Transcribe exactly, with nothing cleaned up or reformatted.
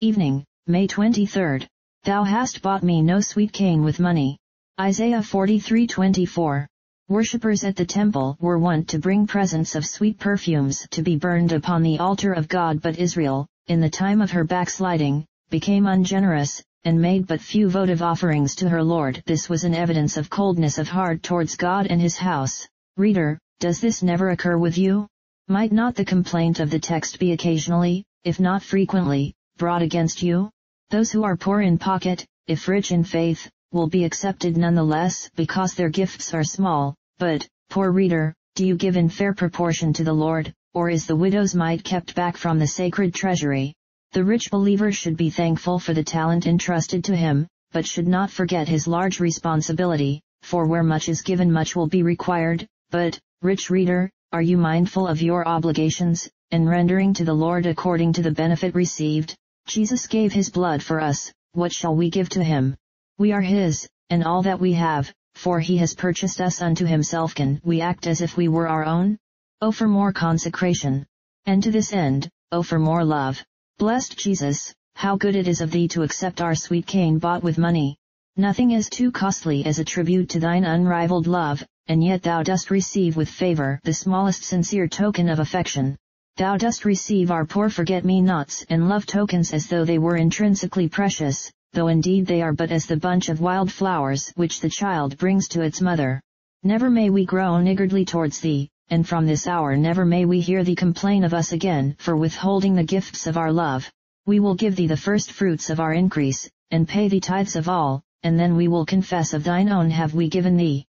Evening, May twenty-third. Thou hast bought me no sweet cane with money. Isaiah forty-three twenty-four. Worshippers at the temple were wont to bring presents of sweet perfumes to be burned upon the altar of God, but Israel, in the time of her backsliding, became ungenerous, and made but few votive offerings to her Lord. This was an evidence of coldness of heart towards God and his house. Reader, does this never occur with you? Might not the complaint of the text be occasionally, if not frequently, brought against you? Those who are poor in pocket, if rich in faith, will be accepted nonetheless because their gifts are small. But, poor reader, do you give in fair proportion to the Lord, or is the widow's mite kept back from the sacred treasury? The rich believer should be thankful for the talent entrusted to him, but should not forget his large responsibility, for where much is given much will be required. But, rich reader, are you mindful of your obligations, and rendering to the Lord according to the benefit received? Jesus gave his blood for us, what shall we give to him? We are his, and all that we have, for he has purchased us unto himself. Can we act as if we were our own? Oh, for more consecration! And to this end, oh, for more love! Blessed Jesus, how good it is of thee to accept our sweet cane bought with money. Nothing is too costly as a tribute to thine unrivaled love, and yet thou dost receive with favor the smallest sincere token of affection. Thou dost receive our poor forget-me-nots and love tokens as though they were intrinsically precious, though indeed they are but as the bunch of wild flowers which the child brings to its mother. Never may we grow niggardly towards thee, and from this hour never may we hear thee complain of us again for withholding the gifts of our love. We will give thee the first fruits of our increase, and pay thee tithes of all, and then we will confess of thine own have we given thee.